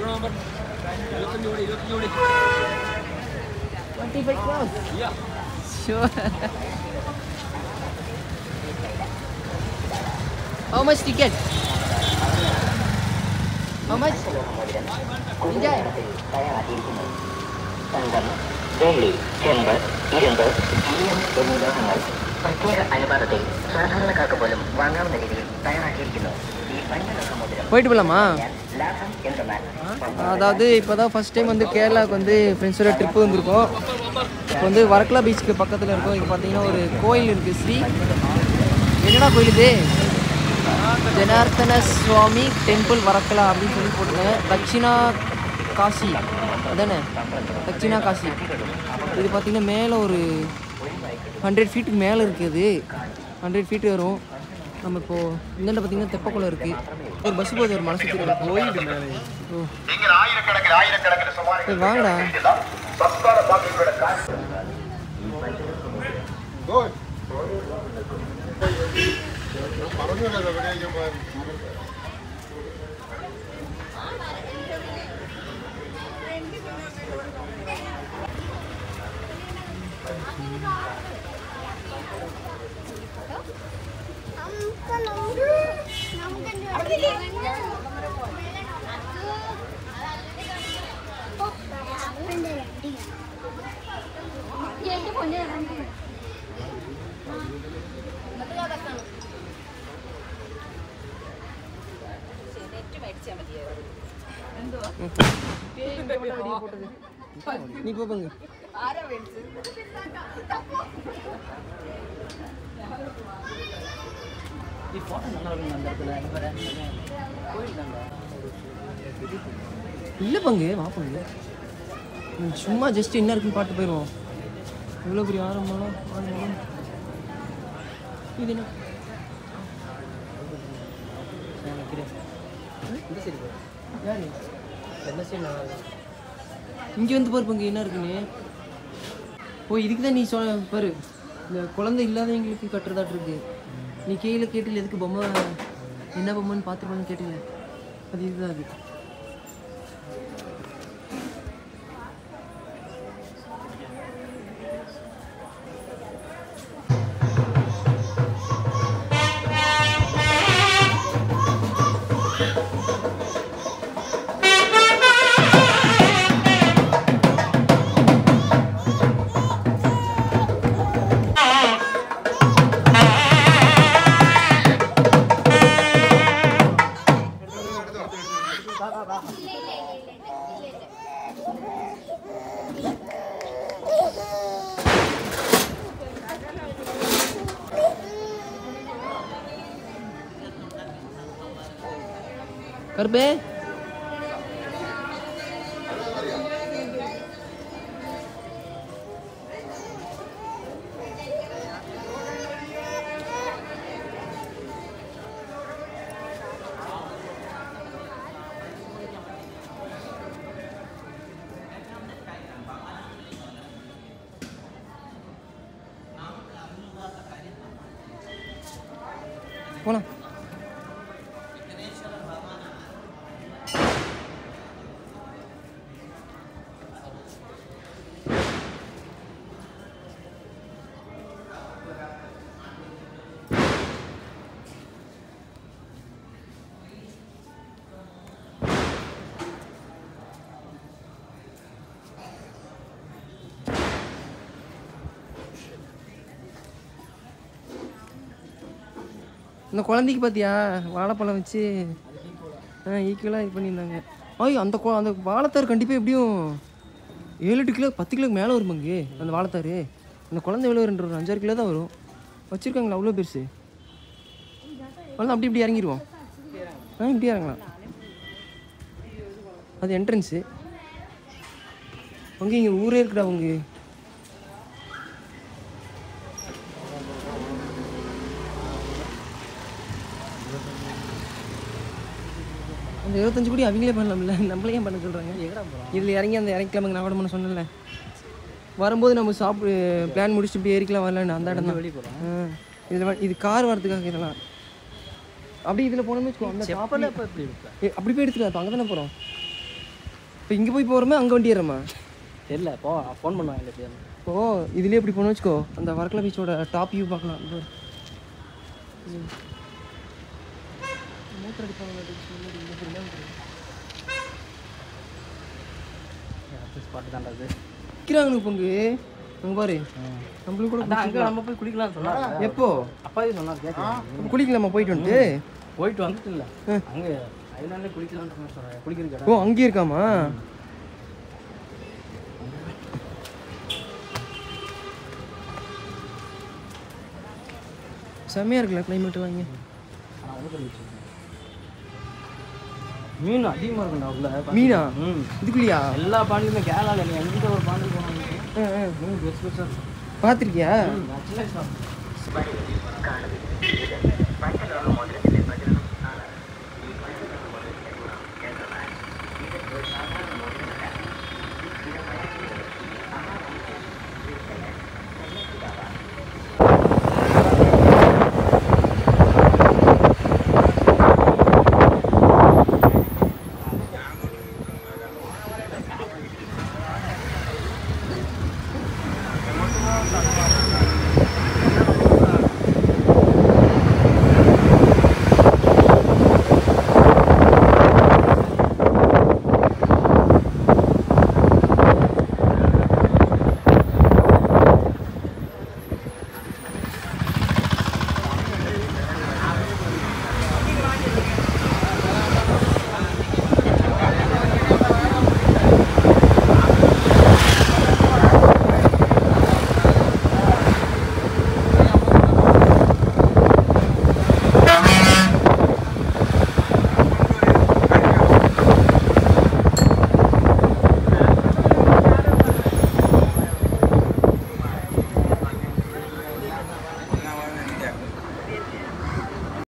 25 crores? Yeah. Sure. How much ticket? How much? Enjoy. വെള്ളി ചെമ്പ് ഇരുമ്പ് ഇനിയം എന്നീ ലോഹങ്ങൾ പ്രത്യേക അനുപാതത്തിൽ സാധാരണക്കാർക്ക് പോലും വാങ്ങാവുന്ന രീതിയിൽ തയ്യാറാക്കിയിരിക്കുന്നു. ഈ പഞ്ചലോഹമോതിരം போயிட்டு போகலாமா? ലാഭം എന്തെന്നാൽ அதாவது இப்போ தான் ஃபஸ்ட் டைம் வந்து கேரளாவுக்கு வந்து ஃப்ரெண்ட்ஸோட ட்ரிப்பு வந்திருக்கோம். இப்போ வந்து வரக்கலா பீச்சுக்கு பக்கத்தில் இருக்கோம். இங்கே பார்த்தீங்கன்னா ஒரு கோயில் இருக்குது. ஸ்ரீ என்னடா கோயில் இது? ஜனார்த்தன சுவாமி டெம்பிள் வரக்கலா அப்படின்னு சொல்லி போட்டுருக்கேன். தட்சிணா காசி அதானே, தட்சிணா காசி. இது பார்த்திங்கன்னா மேலே ஒரு 100 ஃபீட்டுக்கு மேலே இருக்குது. 100 ஃபீட் வரும். நம்ம இப்போது இந்தாண்ட பார்த்திங்கன்னா தெப்பக்குளம் இருக்குது. ஒரு பஸ் போகுது, ஒரு மலை சுற்றி போயிட்டு மேலே. வாங்கடா. நீ போங்க. இல்லை பங்கு வா பங்கு, சும்மா ஜஸ்ட் என்ன இருக்குன்னு பார்த்து போயிடுவோம். இவ்வளோ பெரிய ஆரம்பம் இது என்ன இங்கே வந்து பாரு பங்கு என்ன இருக்குன்னு. ஓ இதுக்கு தான் நீ பாரு, இந்த குழந்தை இல்லாதவங்களுக்கு கட்டுறதாட்டு இருக்கு. நீ கீழே கேட்டில எதுக்கு பொம்மை, என்ன பொம்மைன்னு பார்த்துருப்பான்னு கேட்டில, அது இதுதான் அது. கருப்பே போலாம். இந்த குழந்தைக்கு பார்த்தியா வாழைப்பழம் வச்சு ஈக்குவலாக இது பண்ணியிருந்தாங்க. ஐயோ அந்த வாழைத்தார் கண்டிப்பாக எப்படியும் 7-8 கிலோ 10 கிலோக்கு மேலே வருமாங்க அந்த வாழைத்தார். அந்த குழந்தை எவ்வளோ ஒரு 5-6 கிலோ தான் வரும். வச்சுருக்காங்களா அவ்வளோ பெருசு? அவ்வளோ அப்படி இப்படி இறங்கிடுவோம். இப்படி இறங்கலாம். அது என்ட்ரன்ஸு. அங்கே இங்கே ஊரே இருக்குடா அவங்க. அந்த 25 கோடி அவங்களே பண்ணலாம்ல, நம்மளே ஏன் பண்ண சொல்கிறாங்க? இதில் இறங்கி அந்த இறங்கிக்கலாமுங்க. நான் கூட பண்ண சொன்னேன்ல, வரும்போது நம்ம பிளான் முடிச்சுட்டு இப்படி ஏறிக்கலாம் வரலான்னு அந்த இடம் தான் வெளியே போகிறோம். இதில் இது கார் வரதுக்காக இதெல்லாம் அப்படி இதில் போனோம்னு வச்சுக்கோ. அந்த அப்படி போய் எடுத்துக்கலாம். இப்போ அங்கே தானே போகிறோம். இப்போ இங்கே போய் போகிறோமே அங்கே வண்டி ஏறமா? தெரியல போ ஃபோன் பண்ணுவாங்க இல்லையா? ஓ இதுலேயே இப்படி போன வச்சுக்கோ, அந்த வர்க்கலா பீச்சோட டாப் வியூ பார்க்கலாம். மோட்டர் ஸ்பாட் தான் அது. விற்கிறாங்க பங்கு அங்கே பாரு. நம்மளும் கூட அங்கே நம்ம போய் குளிக்கலாம்னு சொன்னாங்க. எப்போ? அப்பாவே சொன்னார் கேட்கலாம். குளிக்கலாமா போயிட்டு வந்துட்டு? போயிட்டு வந்துட்டு இல்லை அங்கே ஐலாண்ட்லேயே குளிக்கலாம்னு சொல்கிறேன். குளிக்கிறதுக்கு ஓ அங்கேயே இருக்காமா? செம்மையாக இருக்குல்ல கிளைமேட் வாங்கி. மீன் அதிகமாக இருக்குண்ணா உள்ள. மீனா? ம் இதுக்குள்ளையா? எல்லா பாண்டிலுமே கேரளாவில் நீ எந்த ஒரு பாண்டில் போனாலும் மீன் பெருசு பெருசாக பார்த்துருக்கியா? சின்ன வயசு